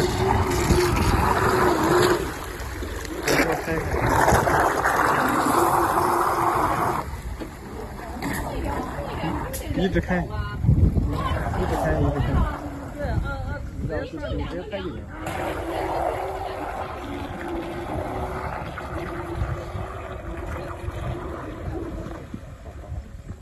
一直开，一直开，一直开。 对，直接开就行。